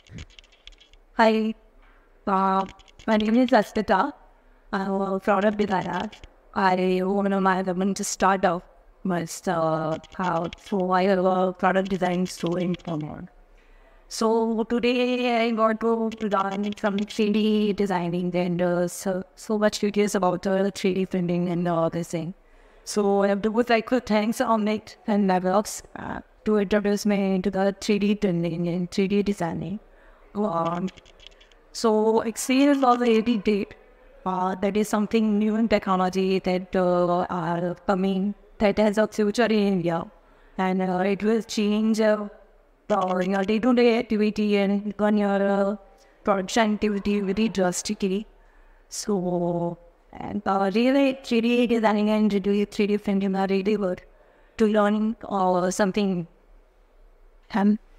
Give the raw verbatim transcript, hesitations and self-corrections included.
Hi, uh, my name is Astita. I'm a product designer. I own a management startup. But, uh, uh, so I have a product design store in Pomor. So today I got to learn some three D designing and uh, so, so much curious about uh, three D printing and all this thing. So I have to put like good thanks on it and Labdox uh, to introduce me into the three D printing and three D designing. Um, so experience of the eighty date, uh, that is something new in technology that uh, are coming that has a future in India, and uh, it will change uh, uh, your day-to-day activity and on your uh, production activity very drastically. So, and uh, really three D designing and three D printing are really good to learn uh, something. Um,